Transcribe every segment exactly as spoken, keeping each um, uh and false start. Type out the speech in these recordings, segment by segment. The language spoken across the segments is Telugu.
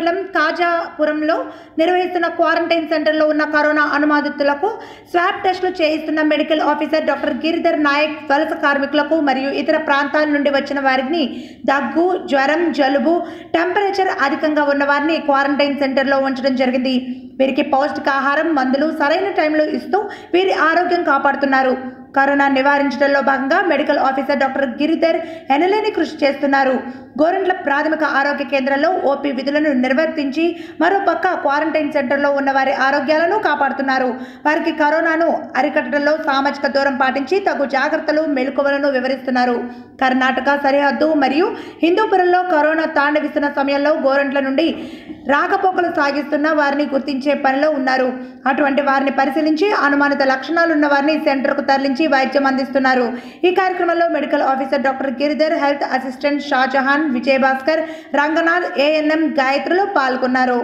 మండలం కాజాపురంలో నిర్వహిస్తున్న క్వారంటైన్ సెంటర్లో ఉన్న కరోనా అనుమానితులకు స్వాబ్ టెస్టులు చేయిస్తున్న medical officer doctor Giridhar Nayak వలస కార్మికులకు మరియు ఇతర ప్రాంతాల నుండి వచ్చిన వారిని దగ్గు, జ్వరం, జలుబు, టెంపరేచర్ అధికంగా ఉన్న వారిని క్వారంటైన్ సెంటర్లో ఉంచడం జరిగింది. వీరికి పౌష్టికాహారం, మందులు సరైన టైంలో ఇస్తూ వీరి ఆరోగ్యం కాపాడుతున్నారు. కరోనా నివారించడంలో భాగంగా మెడికల్ ఆఫీసర్ డాక్టర్ గిరిధర్ ఎనలేని కృషి చేస్తున్నారు. గోరంట్ల ప్రాథమిక ఆరోగ్య కేంద్రంలో ఓపీ విధులను నిర్వర్తించి మరోపక్క క్వారంటైన్ సెంటర్లో ఉన్న వారి ఆరోగ్యాలను కాపాడుతున్నారు. వారికి కరోనాను అరికట్టడంలో సామాజిక దూరం పాటించి తగు జాగ్రత్తలు, మెలకువలను వివరిస్తున్నారు. కర్ణాటక సరిహద్దు మరియు హిందూపురంలో కరోనా తాండవిస్తున్న సమయంలో గోరంట్ల నుండి రాకపోకలు సాగిస్తున్న వారిని గుర్తించే పనిలో ఉన్నారు. అటువంటి వారిని పరిశీలించి అనుమానిత లక్షణాలున్న వారిని సెంటర్కు తరలించి వైద్యం అందిస్తున్నారు. ఈ కార్యక్రమంలో medical officer doctor Giridhar, health assistant Shahjahan, Vijayabhaskar, Ranganath, ANM గాయత్రులు పాల్గొన్నారు.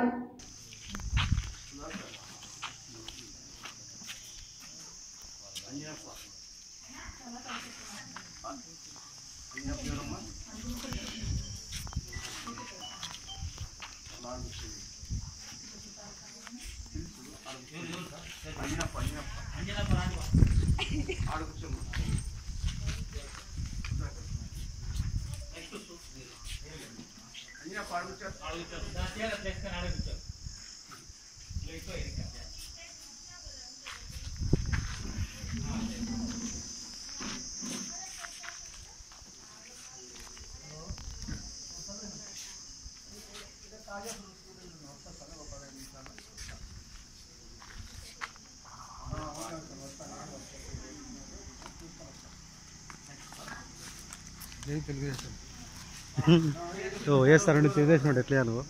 వేస్తారండి చేసేసినట్టు ఎట్లా నువ్వు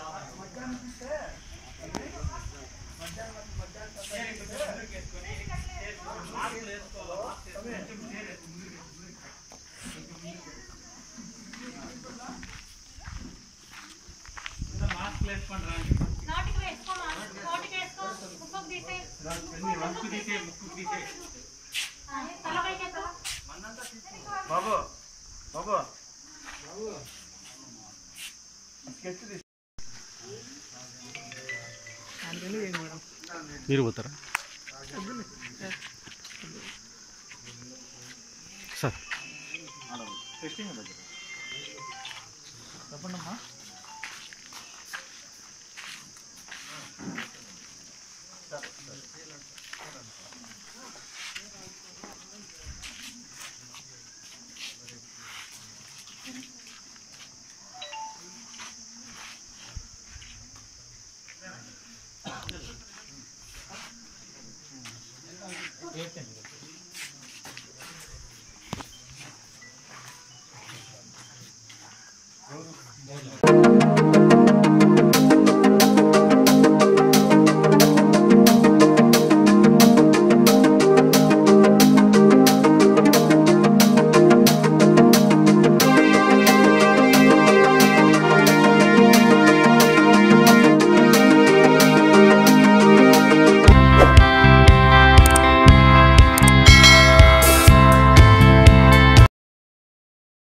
బాబు బాబు మీరు పోతారా సార్? చెప్పండమ్మా.